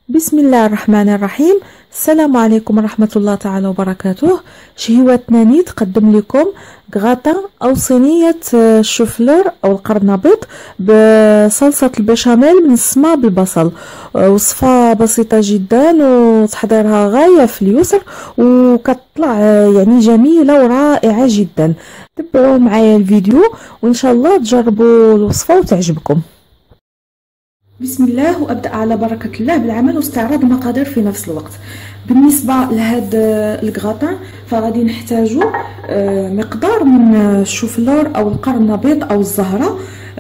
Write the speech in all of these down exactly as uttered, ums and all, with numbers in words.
بسم الله الرحمن الرحيم. السلام عليكم ورحمة الله تعالى وبركاته. شهوتنا نيت قدم لكم غاطا أو صينية الشوفلور أو القرنبيط بصلصة البشاميل من السما بالبصل. وصفة بسيطة جدا وتحضيرها غاية في اليسر وكتطلع يعني جميلة ورائعة جدا. تبعوا معايا الفيديو وإن شاء الله تجربوا الوصفة وتعجبكم. بسم الله، وابدا على بركه الله بالعمل واستعراض المقادير في نفس الوقت. بالنسبه لهاد الكغاطان فغادي نحتاجو مقدار من الشوفلور او القرنبيط او الزهره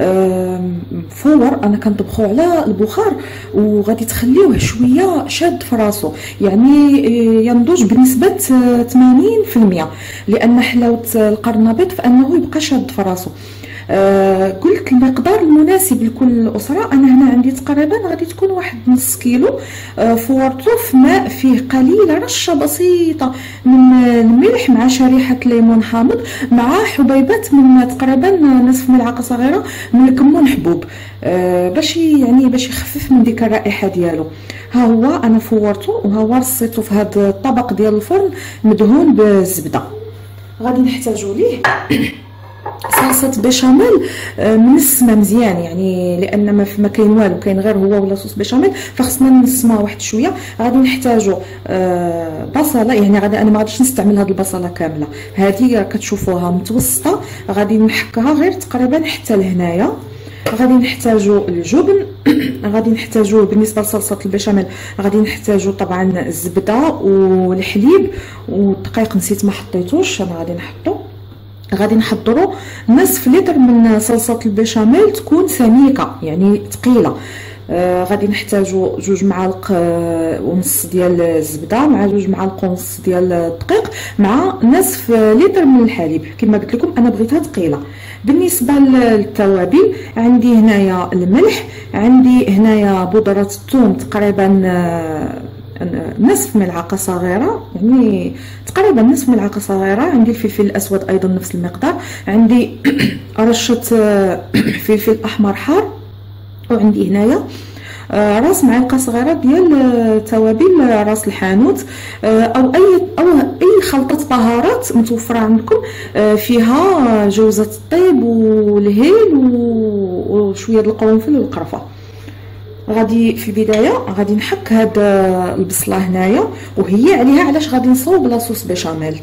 فور. انا كنطبخو على البخار وغادي تخليوه شويه شاد في راسو، يعني ينضج بنسبه ثمانين بالمئة، لان حلاوه القرنبيط فانه يبقى شاد في راسو. آه قلت المقدار المناسب لكل اسره. انا هنا عندي تقريبا غادي تكون واحد نص كيلو آه فورته في ماء فيه قليله رشه بسيطه من الملح مع شريحه ليمون حامض مع حبيبات من تقريبا نصف ملعقه صغيره من الكمون حبوب، آه باش يعني باش يخفف من ديك الرائحه ديالو. ها هو انا فورته وها هو رصيته في هذا الطبق ديال الفرن مدهون بالزبده. غادي نحتاجو ليه صلصه بشاميل منسمه مزيان، يعني لان ما ما كاين والو، كاين غير هو ولا صوص بشاميل، فخصنا نسمها واحد شويه. غادي نحتاجو بصله، يعني غادي انا ما غاديش نستعمل هاد البصله كامله، هذه كتشوفوها متوسطه، غادي نحكها غير تقريبا حتى لهنايا. غادي نحتاجو الجبن غادي نحتاجو بالنسبه لصلصه البشاميل غادي نحتاجو طبعا الزبده والحليب والدقيق، نسيت ما حطيتوش، انا غادي نحطو. غادي نحضروا نصف لتر من صلصه البشاميل تكون سميكه يعني ثقيله. آه غادي نحتاجوا جوج معالق آه ونص ديال الزبده مع جوج معالق ونص ديال الدقيق مع نصف لتر من الحليب. كما قلت لكم انا بغيتها ثقيله. بالنسبه للتوابل عندي هنايا الملح، عندي هنايا بودره الثوم تقريبا آه نصف ملعقه صغيره، يعني تقريبا نصف ملعقه صغيره. عندي الفلفل الاسود ايضا نفس المقدار، عندي رشه فلفل احمر حار، وعندي هنايا راس معلقه صغيره ديال توابل راس الحانوت او اي او اي خلطه بهارات متوفره عندكم فيها جوزه الطيب والهيل وشويه القرنفل والقرفه. غادي في البدايه غادي نحك هاد البصله هنايا وهي عليها علاش غادي نصوب لاصوص بشاميل.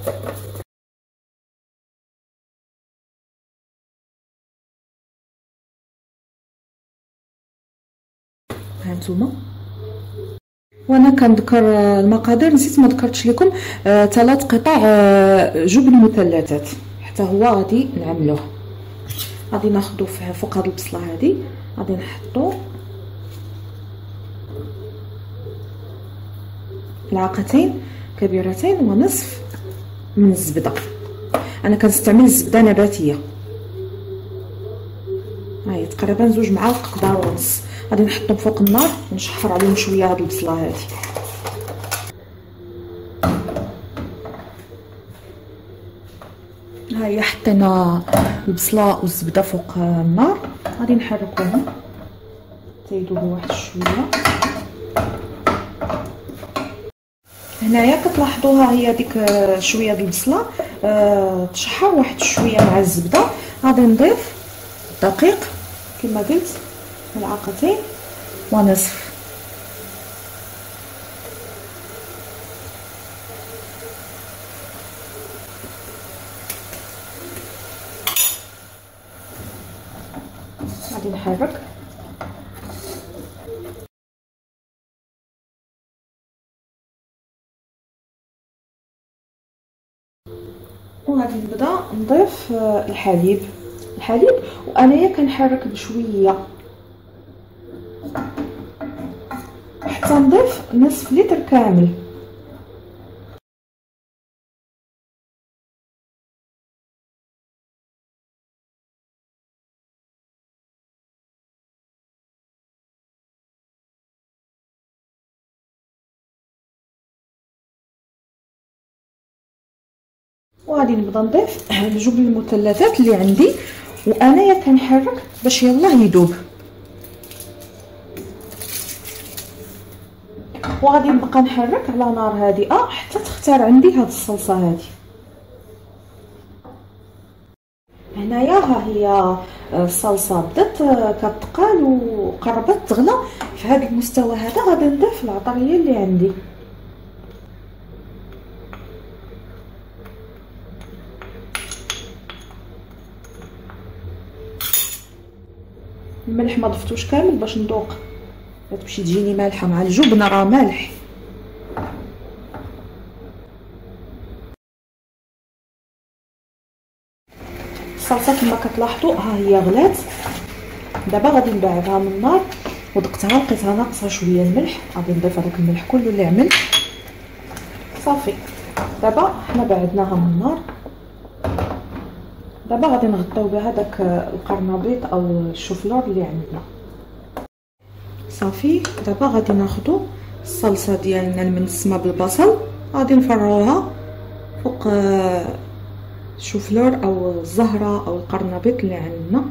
هانتوما وانا كنذكر المقادير نسيت ما ذكرتش لكم ثلاث آه قطع آه جبن مثلثات، حتى هو غادي نعملوه. غادي ناخذو فوق هاد البصله هادي غادي نحطو ملعقتين كبيرتين ونصف من الزبده. انا كنستعمل الزبده نباتيه، هاي تقريبا زوج معالق كبار ونص. غادي نحطهم فوق النار ونشحر عليهم شويه هاد البصله هادي. هاي حطينا البصله والزبده فوق النار، غادي نحركوهم تيذوبوا واحد شويه. هنايا كتلاحظوها هي ديك شويه ديال البصله أه تشحر واحد شويه مع الزبده. غادي نضيف الدقيق كما قلت ملعقتين ونصف، غادي نحرك وغادي نبدا نضيف الحليب الحليب وانايا كنحرك بشويه حتى نضيف نصف لتر كامل. وغادي نبدا نضيف الجبن المثلثات اللي عندي وانايا كنحرك باش يلاه يذوب. وغادي نبقى نحرك على نار هادئه حتى تختار عندي هاد الصلصه هادي. هنايا ها هي الصلصه بدات كتقال وقربت تغلى. في هذا المستوى هذا غادي نضيف العطريه اللي عندي. الملح ما ضفتوش كامل باش نذوق، تمشي تجيني مالحه مع الجبن راه مالح. الصلصه كما كتلاحظوا ها هي غلات. دابا غادي نبعدها من النار، ودقتها لقيتها ناقصه شويه الملح، غادي نضيف هذاك الملح كله اللي عمل. صافي دابا حنا بعدناها من النار. دابا غادي نغطيو بها داك القرنبيط او الشوفلور اللي عندنا. صافي دابا غادي ناخذوا الصلصه ديالنا المنسمه بالبصل، غادي نفرغوها فوق الشوفلور او الزهره او القرنبيط اللي عندنا.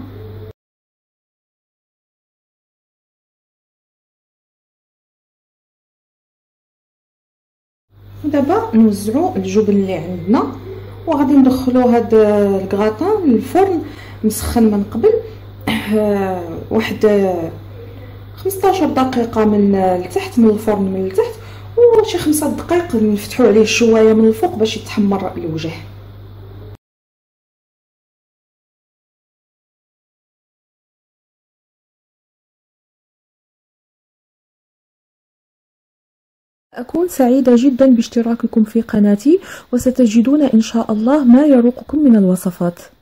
دابا نوزعوا الجبن اللي عندنا، وغادي ندخلوا هاد الكغاطان للفرن مسخن من قبل واحد خمسطاش دقيقه من التحت، من الفرن من التحت، وشي خمسة دقائق نفتحوا عليه شويه من الفوق باش يتحمر الوجه. أكون سعيدة جدا باشتراككم في قناتي، وستجدون إن شاء الله ما يروقكم من الوصفات.